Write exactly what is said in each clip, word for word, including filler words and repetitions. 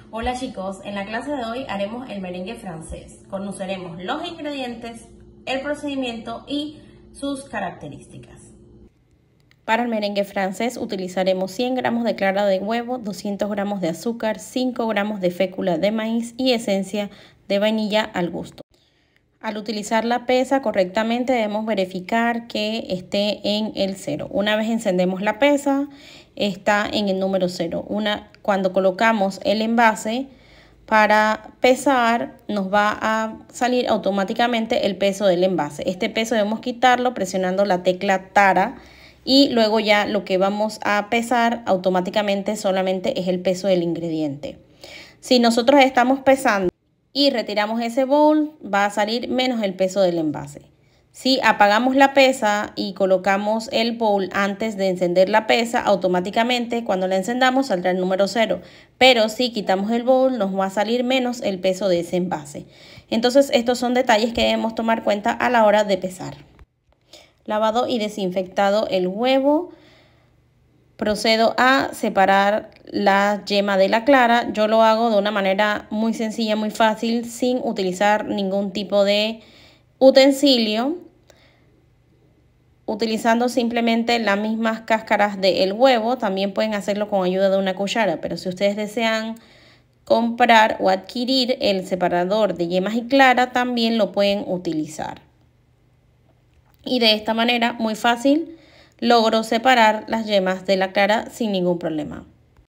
Hola chicos, en la clase de hoy haremos el merengue francés. Conoceremos los ingredientes, el procedimiento y sus características. Para el merengue francés utilizaremos cien gramos de clara de huevo, doscientos gramos de azúcar, cinco gramos de fécula de maíz y esencia de vainilla al gusto. Al utilizar la pesa correctamente debemos verificar que esté en el cero. Una vez encendemos la pesa, está en el número cero. Una, cuando colocamos el envase para pesar, nos va a salir automáticamente el peso del envase. Este peso debemos quitarlo presionando la tecla tara y luego ya lo que vamos a pesar automáticamente solamente es el peso del ingrediente. Si nosotros estamos pesando y retiramos ese bowl, va a salir menos el peso del envase. Si apagamos la pesa y colocamos el bowl antes de encender la pesa, automáticamente cuando la encendamos saldrá el número cero. Pero si quitamos el bowl, nos va a salir menos el peso de ese envase. Entonces estos son detalles que debemos tomar cuenta a la hora de pesar. Lavado y desinfectado el huevo. Procedo a separar la yema de la clara. Yo lo hago de una manera muy sencilla, muy fácil, sin utilizar ningún tipo de utensilio, utilizando simplemente las mismas cáscaras del huevo. También pueden hacerlo con ayuda de una cuchara, pero si ustedes desean comprar o adquirir el separador de yemas y clara, también lo pueden utilizar. Y de esta manera, muy fácil, logro separar las yemas de la clara sin ningún problema.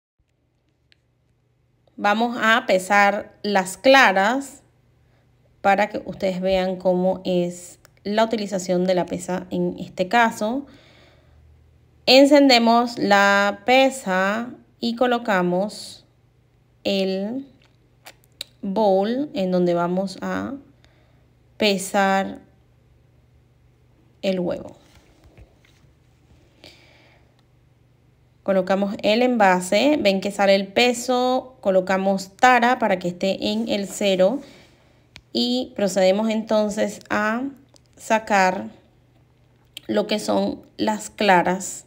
Vamos a pesar las claras para que ustedes vean cómo es la utilización de la pesa en este caso. Encendemos la pesa y colocamos el bowl en donde vamos a pesar el huevo. Colocamos el envase, ven que sale el peso, colocamos tara para que esté en el cero y procedemos entonces a sacar lo que son las claras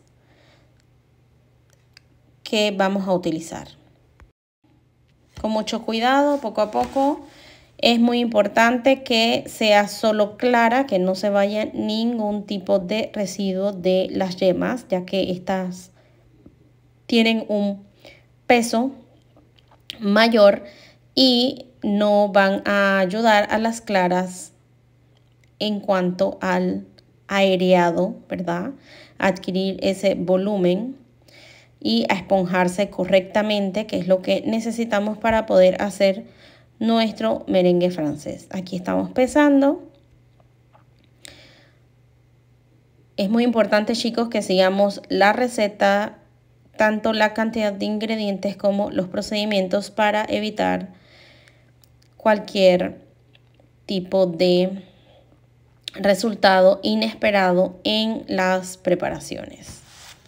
que vamos a utilizar. Con mucho cuidado, poco a poco. Es muy importante que sea solo clara, que no se vaya ningún tipo de residuo de las yemas, ya que estas tienen un peso mayor y no van a ayudar a las claras en cuanto al aireado, ¿verdad? A adquirir ese volumen y a esponjarse correctamente, que es lo que necesitamos para poder hacer nuestro merengue francés. Aquí estamos pesando. Es muy importante, chicos, que sigamos la receta, tanto la cantidad de ingredientes como los procedimientos, para evitar cualquier tipo de resultado inesperado en las preparaciones.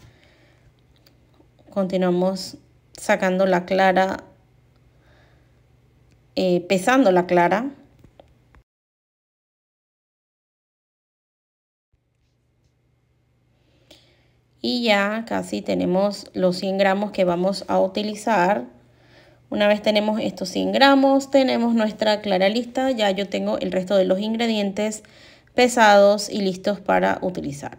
Continuamos sacando la clara, eh, pesando la clara. Y ya casi tenemos los cien gramos que vamos a utilizar. Una vez tenemos estos cien gramos, tenemos nuestra clara lista. Ya yo tengo el resto de los ingredientes pesados y listos para utilizar.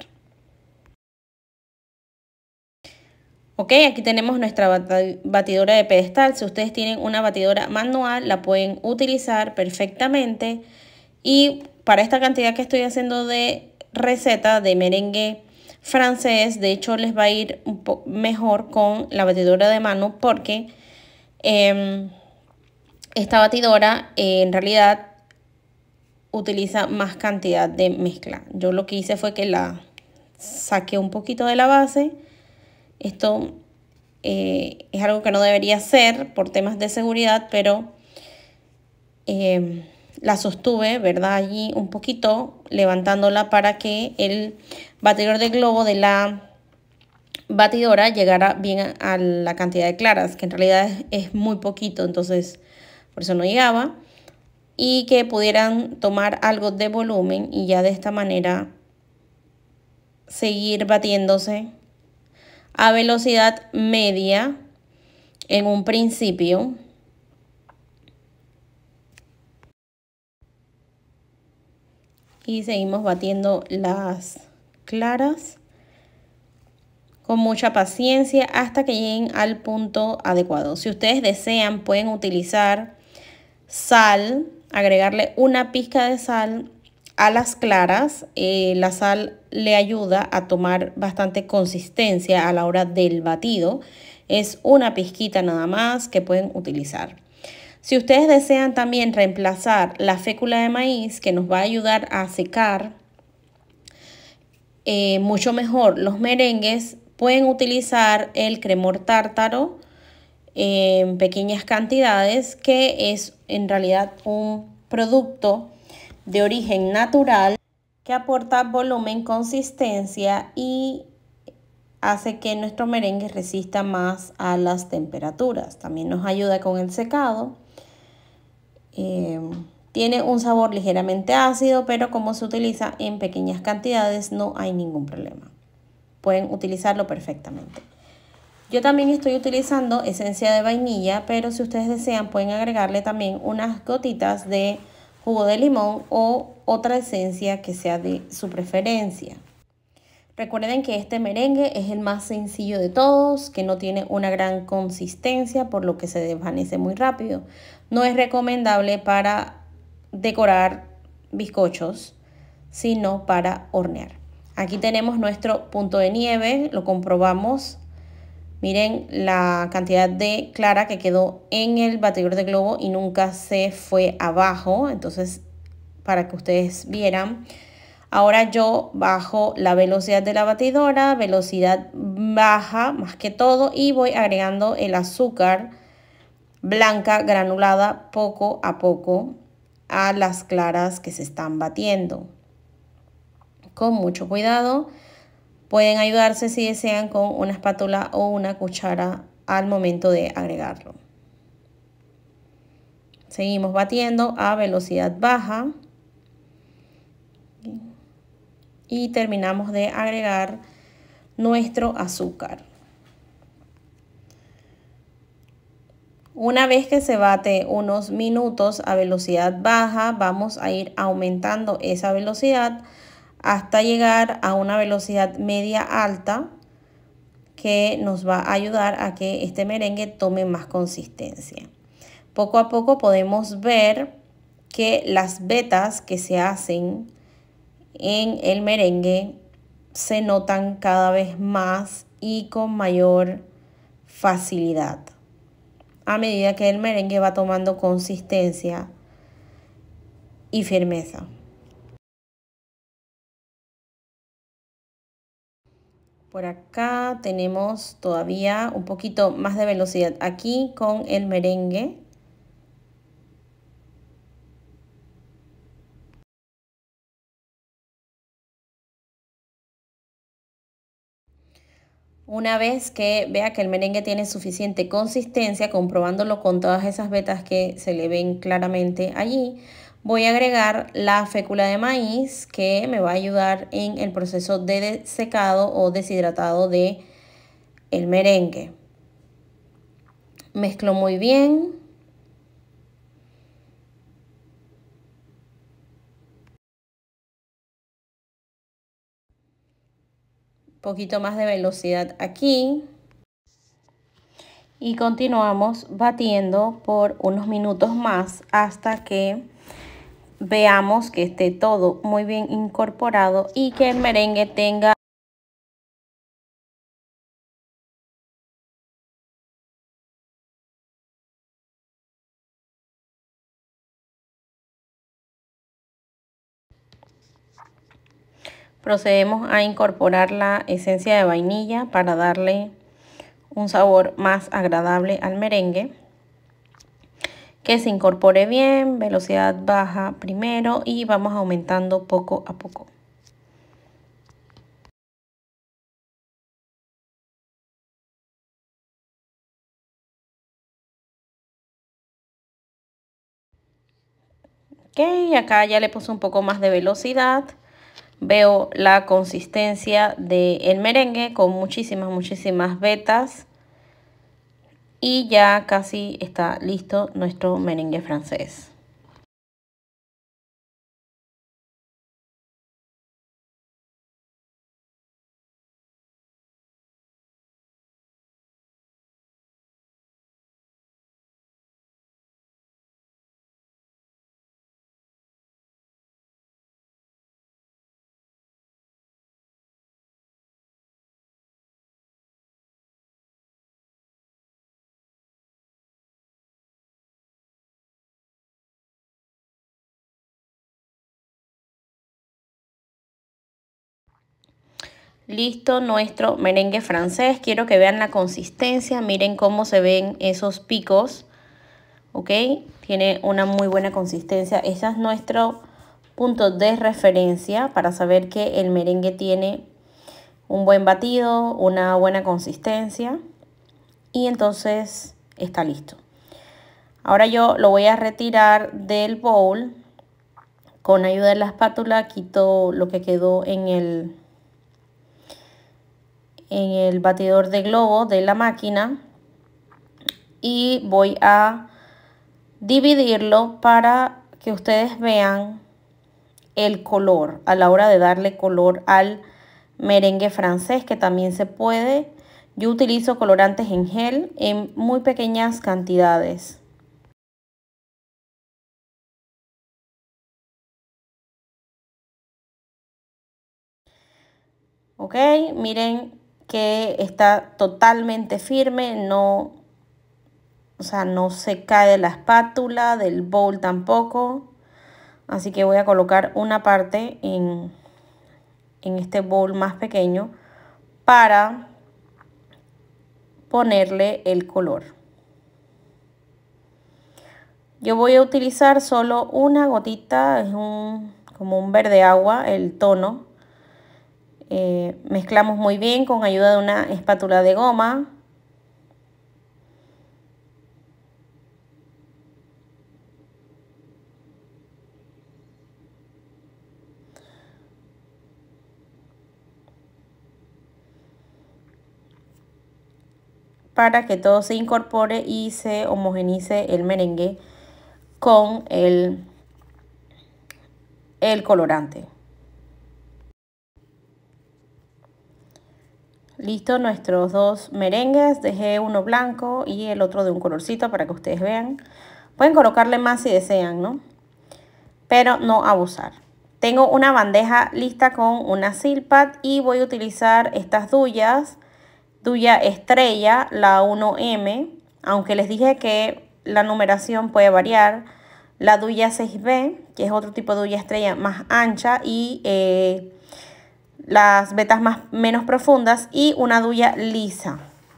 Ok, aquí tenemos nuestra batidora de pedestal. Si ustedes tienen una batidora manual, la pueden utilizar perfectamente. Y para esta cantidad que estoy haciendo de receta de merengue francés, de hecho les va a ir un poco mejor con la batidora de mano, porque eh, esta batidora eh, en realidad utiliza más cantidad de mezcla. Yo lo que hice fue que la saqué un poquito de la base. Esto eh, es algo que no debería hacer por temas de seguridad, pero eh, la sostuve, ¿verdad? Allí un poquito, levantándola para que el batidor de globo de la batidora llegara bien a, a la cantidad de claras, que en realidad es, es muy poquito, entonces por eso no llegaba. Y que pudieran tomar algo de volumen y ya de esta manera seguir batiéndose a velocidad media en un principio, y seguimos batiendo las claras con mucha paciencia hasta que lleguen al punto adecuado. Si ustedes desean, pueden utilizar sal, agregarle una pizca de sal a las claras. Eh, la sal le ayuda a tomar bastante consistencia a la hora del batido. Es una pizquita nada más que pueden utilizar. Si ustedes desean también reemplazar la fécula de maíz, que nos va a ayudar a secar eh, mucho mejor los merengues, pueden utilizar el cremor tártaro en pequeñas cantidades, que es en realidad un producto de origen natural que aporta volumen, consistencia y hace que nuestro merengue resista más a las temperaturas. También nos ayuda con el secado. Eh, tiene un sabor ligeramente ácido, pero como se utiliza en pequeñas cantidades no hay ningún problema. Pueden utilizarlo perfectamente. Yo también estoy utilizando esencia de vainilla, pero si ustedes desean pueden agregarle también unas gotitas de jugo de limón o otra esencia que sea de su preferencia. Recuerden que este merengue es el más sencillo de todos, que no tiene una gran consistencia, por lo que se desvanece muy rápido. No es recomendable para decorar bizcochos, sino para hornear. Aquí tenemos nuestro punto de nieve, lo comprobamos. Miren la cantidad de clara que quedó en el batidor de globo y nunca se fue abajo. Entonces, para que ustedes vieran. Ahora yo bajo la velocidad de la batidora, velocidad baja más que todo, y voy agregando el azúcar blanca granulada poco a poco a las claras que se están batiendo. Con mucho cuidado. Pueden ayudarse si desean con una espátula o una cuchara al momento de agregarlo. Seguimos batiendo a velocidad baja. Y terminamos de agregar nuestro azúcar. Una vez que se bate unos minutos a velocidad baja, vamos a ir aumentando esa velocidad hasta llegar a una velocidad media alta, que nos va a ayudar a que este merengue tome más consistencia. Poco a poco podemos ver que las vetas que se hacen en el merengue se notan cada vez más y con mayor facilidad a medida que el merengue va tomando consistencia y firmeza. Por acá tenemos todavía un poquito más de velocidad aquí con el merengue. Una vez que vea que el merengue tiene suficiente consistencia, comprobándolo con todas esas vetas que se le ven claramente allí, voy a agregar la fécula de maíz, que me va a ayudar en el proceso de secado o deshidratado de el merengue. Mezclo muy bien. Un poquito más de velocidad aquí. Y continuamos batiendo por unos minutos más hasta que veamos que esté todo muy bien incorporado y que el merengue tenga procedemos a incorporar la esencia de vainilla para darle un sabor más agradable al merengue. Que se incorpore bien, velocidad baja primero y vamos aumentando poco a poco. Ok, acá ya le puse un poco más de velocidad. Veo la consistencia del merengue con muchísimas, muchísimas vetas. Y ya casi está listo nuestro merengue francés. Listo nuestro merengue francés. Quiero que vean la consistencia. Miren cómo se ven esos picos. ¿Ok? Tiene una muy buena consistencia. Ese es nuestro punto de referencia para saber que el merengue tiene un buen batido, una buena consistencia. Y entonces está listo. Ahora yo lo voy a retirar del bowl. Con ayuda de la espátula quito lo que quedó en el... en el batidor de globo de la máquina y voy a dividirlo para que ustedes vean el color a la hora de darle color al merengue francés, que también se puede. Yo utilizo colorantes en gel en muy pequeñas cantidades. Ok, miren que está totalmente firme, no, o sea, no se cae de la espátula, del bowl tampoco. Así que voy a colocar una parte en, en este bowl más pequeño para ponerle el color. Yo voy a utilizar solo una gotita, es un, como un verde agua el tono. Eh, mezclamos muy bien con ayuda de una espátula de goma. Para que todo se incorpore y se homogenice el merengue con el, el colorante. Listo nuestros dos merengues, dejé uno blanco y el otro de un colorcito para que ustedes vean. Pueden colocarle más si desean, ¿no? Pero no abusar. Tengo una bandeja lista con una silpat y voy a utilizar estas duyas. Duya estrella, la uno eme, aunque les dije que la numeración puede variar. La duya seis be, que es otro tipo de duya estrella más ancha, y eh, las vetas más, menos profundas, y una duya lisa.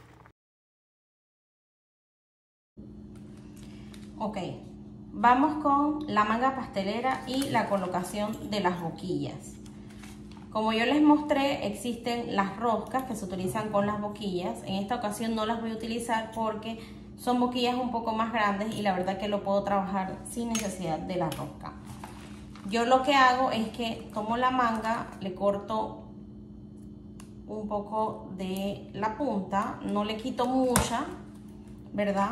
Ok, vamos con la manga pastelera y la colocación de las boquillas. Como yo les mostré, existen las roscas que se utilizan con las boquillas. En esta ocasión no las voy a utilizar porque son boquillas un poco más grandes y la verdad que lo puedo trabajar sin necesidad de la rosca. Yo lo que hago es que tomo la manga, le corto un poco de la punta, no le quito mucha, ¿verdad?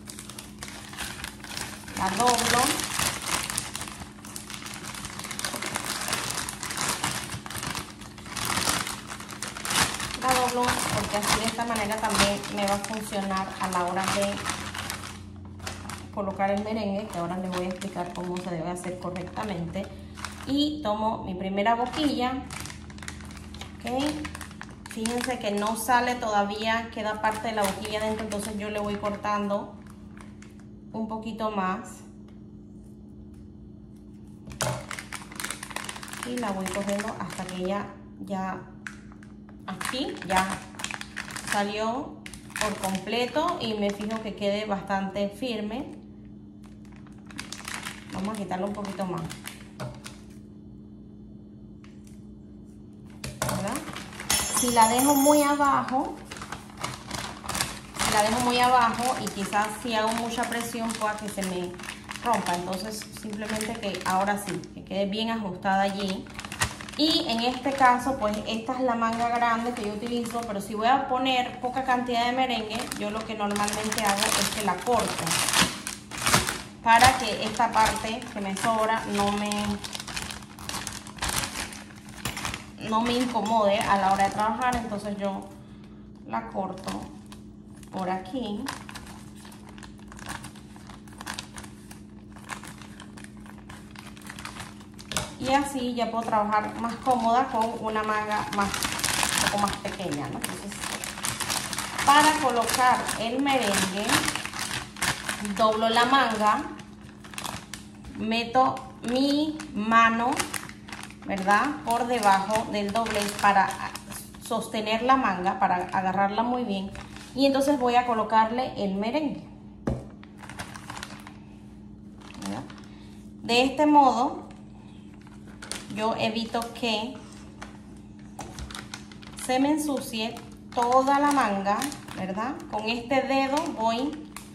La doblo. La doblo porque así de esta manera también me va a funcionar a la hora de colocar el merengue, que ahora les voy a explicar cómo se debe hacer correctamente. Y tomo mi primera boquilla, ¿ok? Fíjense que no sale todavía, queda parte de la boquilla dentro, entonces yo le voy cortando un poquito más y la voy cogiendo hasta que ya, ya aquí ya salió por completo y me fijo que quede bastante firme. Vamos a quitarlo un poquito más, ¿verdad? Si la dejo muy abajo, si la dejo muy abajo y quizás si hago mucha presión pueda que se me rompa, entonces simplemente que ahora sí, que quede bien ajustada allí. Y en este caso, pues esta es la manga grande que yo utilizo, pero si voy a poner poca cantidad de merengue, yo lo que normalmente hago es que la corto para que esta parte que me sobra no me, no me incomode a la hora de trabajar. Entonces yo la corto por aquí. Y así ya puedo trabajar más cómoda con una manga más, un poco más pequeña, ¿no? Entonces, para colocar el merengue, doblo la manga, meto mi mano, ¿verdad?, por debajo del doblez para sostener la manga, para agarrarla muy bien. Y entonces voy a colocarle el merengue. ¿Verdad? De este modo yo evito que se me ensucie toda la manga, ¿verdad? Con este dedo voy,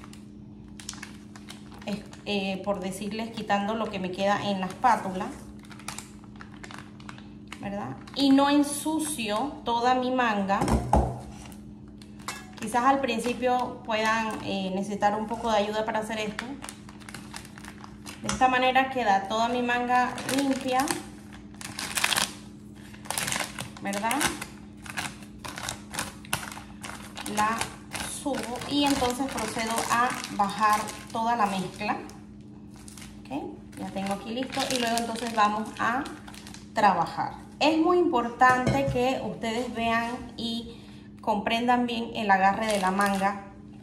eh, por decirles, quitando lo que me queda en la espátula, ¿verdad? Y no ensucio toda mi manga. Quizás al principio puedan eh, necesitar un poco de ayuda para hacer esto. De esta manera queda toda mi manga limpia, ¿verdad? La subo y entonces procedo a bajar toda la mezcla. ¿Okay? Ya tengo aquí listo y luego entonces vamos a trabajar. Es muy importante que ustedes vean y comprendan bien el agarre de la manga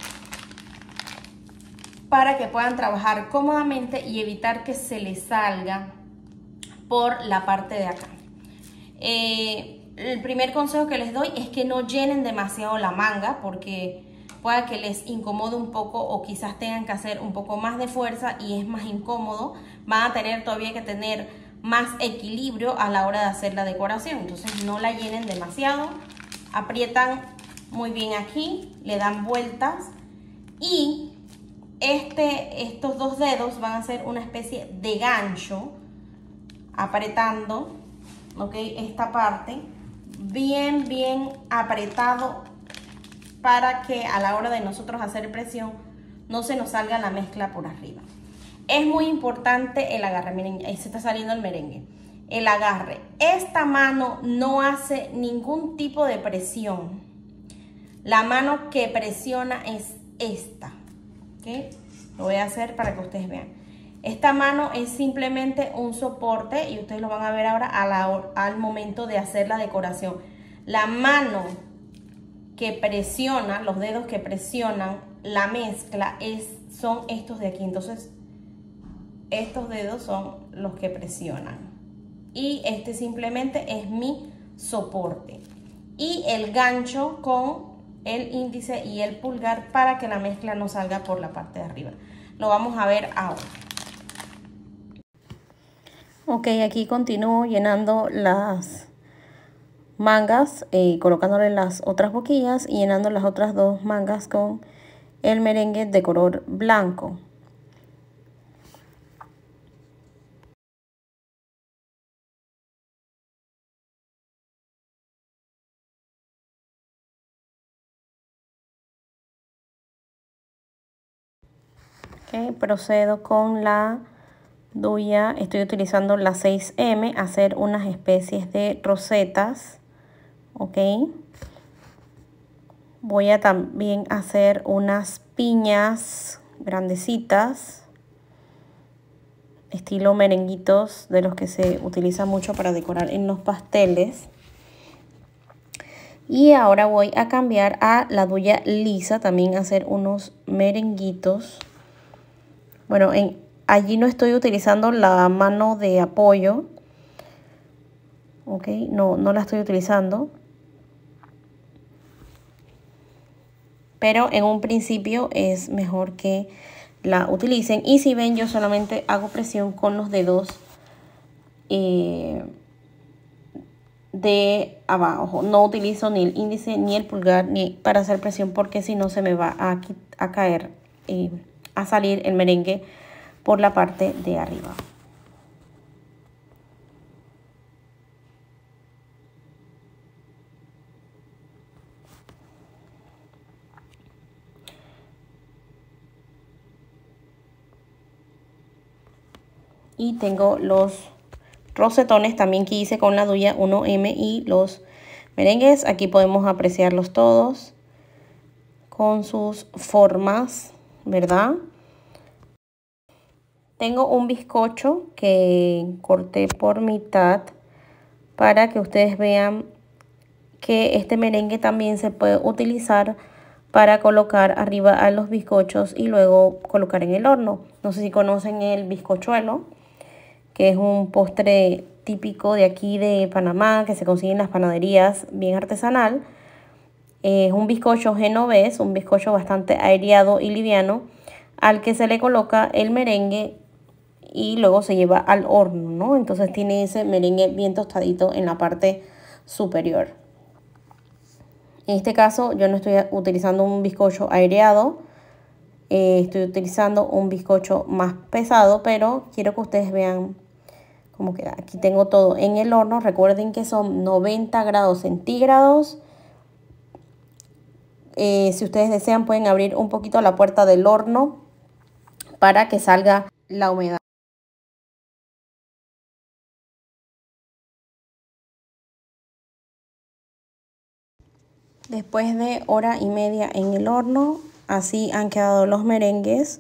para que puedan trabajar cómodamente y evitar que se les salga por la parte de acá. Eh, el primer consejo que les doy es que no llenen demasiado la manga, porque pueda que les incomode un poco o quizás tengan que hacer un poco más de fuerza y es más incómodo. Van a tener todavía que tener más equilibrio a la hora de hacer la decoración. Entonces no la llenen demasiado, aprietan muy bien aquí, le dan vueltas y este, estos dos dedos van a ser una especie de gancho, apretando, ¿ok? Esta parte bien bien apretado para que a la hora de nosotros hacer presión no se nos salga la mezcla por arriba. Es muy importante el agarre. Miren, ahí se está saliendo el merengue. El agarre. Esta mano no hace ningún tipo de presión. La mano que presiona es esta. ¿Okay? Lo voy a hacer para que ustedes vean. Esta mano es simplemente un soporte y ustedes lo van a ver ahora a la, al momento de hacer la decoración. La mano que presiona, los dedos que presionan la mezcla es, son estos de aquí. Entonces estos dedos son los que presionan y este simplemente es mi soporte y el gancho con el índice y el pulgar para que la mezcla no salga por la parte de arriba. Lo vamos a ver ahora. Ok, aquí continúo llenando las mangas, eh, colocándole las otras boquillas y llenando las otras dos mangas con el merengue de color blanco. Okay, procedo con la duya, estoy utilizando la seis eme, hacer unas especies de rosetas. Ok, voy a también hacer unas piñas grandecitas, estilo merenguitos, de los que se utiliza mucho para decorar en los pasteles. Y ahora voy a cambiar a la duya lisa, también hacer unos merenguitos. Bueno, en, allí no estoy utilizando la mano de apoyo. Ok, no, no la estoy utilizando. Pero en un principio es mejor que la utilicen. Y si ven, yo solamente hago presión con los dedos eh, de abajo. No utilizo ni el índice ni el pulgar ni para hacer presión, porque si no se me va a, a caer y eh, a salir el merengue por la parte de arriba. Y tengo los rosetones también que hice con la duya uno eme y los merengues. Aquí podemos apreciarlos todos con sus formas, ¿verdad? Tengo un bizcocho que corté por mitad para que ustedes vean que este merengue también se puede utilizar para colocar arriba a los bizcochos y luego colocar en el horno. No sé si conocen el bizcochuelo, que es un postre típico de aquí de Panamá, que se consigue en las panaderías, bien artesanal. Es un bizcocho genovés, un bizcocho bastante aireado y liviano, al que se le coloca el merengue y luego se lleva al horno, ¿no? Entonces tiene ese merengue bien tostadito en la parte superior. En este caso yo no estoy utilizando un bizcocho aireado, eh, estoy utilizando un bizcocho más pesado, pero quiero que ustedes vean cómo queda. Aquí tengo todo en el horno, recuerden que son noventa grados centígrados. Eh, si ustedes desean pueden abrir un poquito la puerta del horno para que salga la humedad. Después de hora y media en el horno, así han quedado los merengues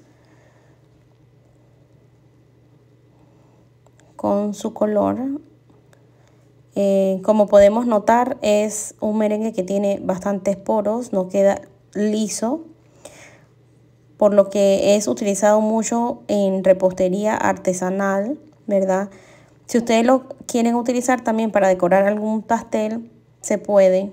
con su color. Eh, como podemos notar, es un merengue que tiene bastantes poros, no queda liso, por lo que es utilizado mucho en repostería artesanal, ¿verdad? Si ustedes lo quieren utilizar también para decorar algún pastel, se puede,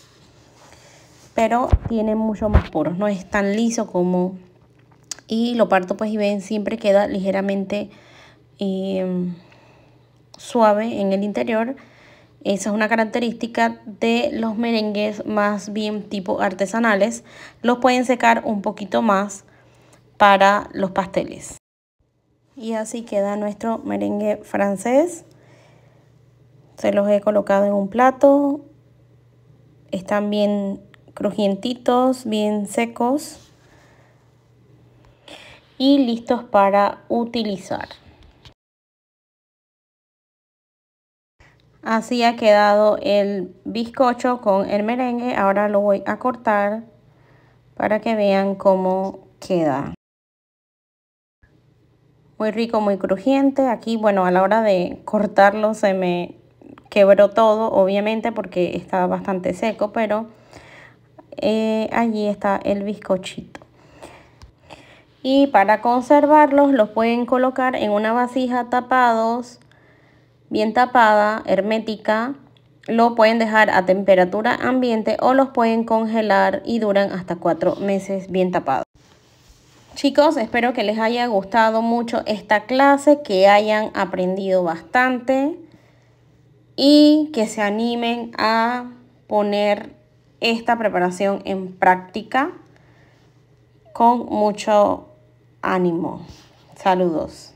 pero tiene mucho más poros, no es tan liso como... Y lo parto pues y ven, siempre queda ligeramente eh, suave en el interior. Esa es una característica de los merengues más bien tipo artesanales. Los pueden secar un poquito más para los pasteles. Y así queda nuestro merengue francés. Se los he colocado en un plato. Están bien crujientitos, bien secos y listos para utilizar. Así ha quedado el bizcocho con el merengue. Ahora lo voy a cortar para que vean cómo queda. Muy rico, muy crujiente. Aquí, bueno, a la hora de cortarlo se me quebró todo, obviamente, porque está bastante seco, pero eh, allí está el bizcochito. Y para conservarlos, los pueden colocar en una vasija tapados, bien tapada, hermética. Lo pueden dejar a temperatura ambiente o los pueden congelar y duran hasta cuatro meses bien tapados. Chicos, espero que les haya gustado mucho esta clase, que hayan aprendido bastante y que se animen a poner esta preparación en práctica con mucho ánimo. Saludos.